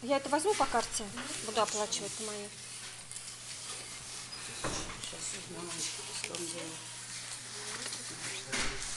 Я это возьму по карте, буду оплачивать по моей. Сейчас узнаем, что он делает.